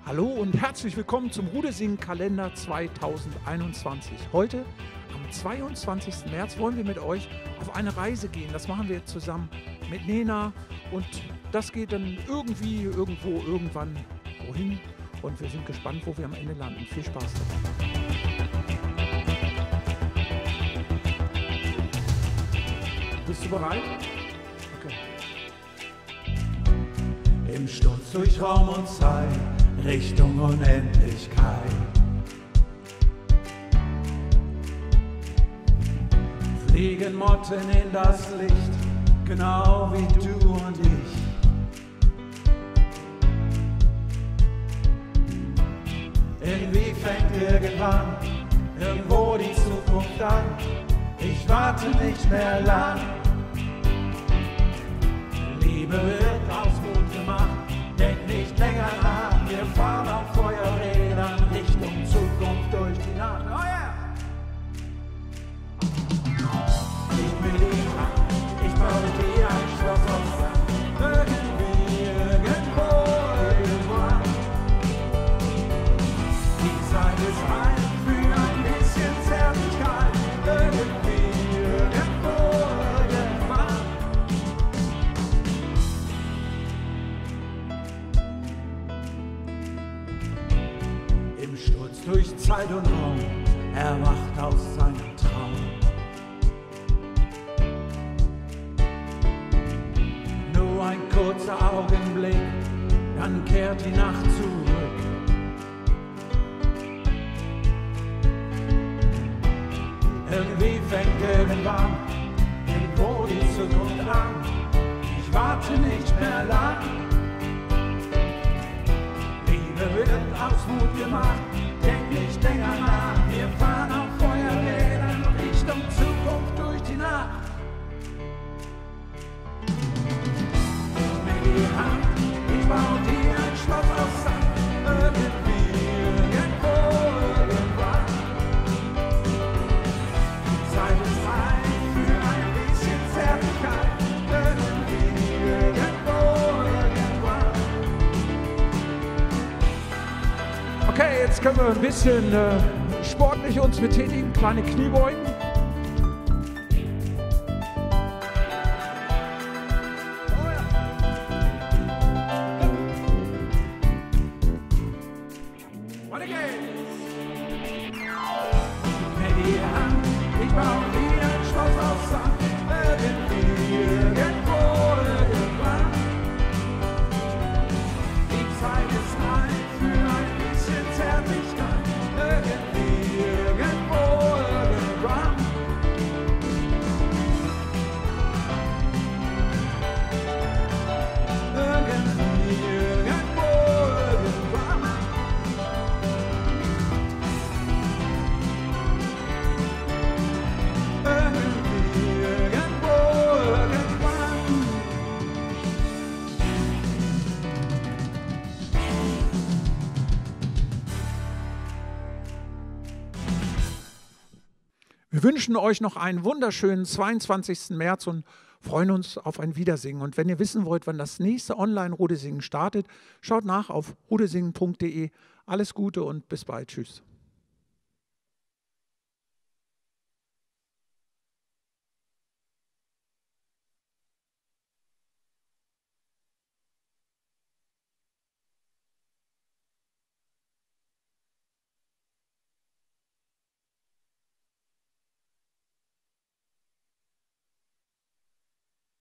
Hallo und herzlich willkommen zum Rudesingen-Kalender 2021. Heute, am 22. März, wollen wir mit euch auf eine Reise gehen. Das machen wir zusammen mit Nena und das geht dann irgendwie, irgendwo, irgendwann wohin. Und wir sind gespannt, wo wir am Ende landen. Viel Spaß dabei. Bist du bereit? Okay. Im Sturz durch Raum und Zeit, Richtung Unendlichkeit. Fliegen Motten in das Licht, genau wie du und ich. Irgendwie fängt irgendwann irgendwo die Zukunft an. Ich warte nicht mehr lang. Liebe wird aus Mut gemacht, denk nicht länger nach. Wir fahren auf Feuerrädern Richtung Zukunft durch die Nacht. Oh yeah! Gib mir die Hand, ich baue dir ein Schloss aus Sand. Irgendwie, irgendwo, irgendwann. Die Zeit ist reif für ein bisschen Zärtlichkeit. Irgendwie, irgendwo, irgendwann. Im Sturz durch Zeit und Raum, erwacht aus seinem Traum. Nur ein kurzer Augenblick, dann kehrt die Nacht zurück. Irgendwie fängt irgendwann irgendwo die Zukunft an. Ich warte nicht mehr lang. Liebe wird aus Mut gemacht, denk nicht länger nach. Wir fahren auf Feuerrädern Richtung Zukunft durch die Nacht. Gib mir die Hand, ich baue dir ein Schloss aus Sand. Irgendwie, irgendwo, irgendwann. Die Zeit ist reif für ein bisschen Zärtlichkeit. Irgendwie, irgendwo, irgendwann. Okay, jetzt können wir ein bisschen sportlich uns betätigen, kleine Kniebeugen. Weiter geht's. Gib mir die Hand, ich baue dir ein Schloss aus Sand. Irgendwie, irgendwo, irgendwann. Die Zeit ist reif für ein bisschen Zärtlichkeit. Irgendwie, irgendwo, irgendwann. Irgendwie, irgendwo, irgendwann. Irgendwie, irgendwo, irgendwann. Wir wünschen euch noch einen wunderschönen 22. März und freuen uns auf ein Wiedersingen. Und wenn ihr wissen wollt, wann das nächste Online-Rudesingen startet, schaut nach auf rudesingen.de. Alles Gute und bis bald. Tschüss.